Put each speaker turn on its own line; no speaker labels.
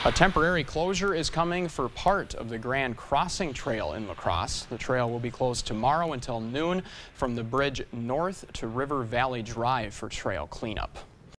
A temporary closure is coming for part of the Grand Crossing Trail in La Crosse. The trail will be closed tomorrow until noon from the bridge north to River Valley Drive for trail cleanup.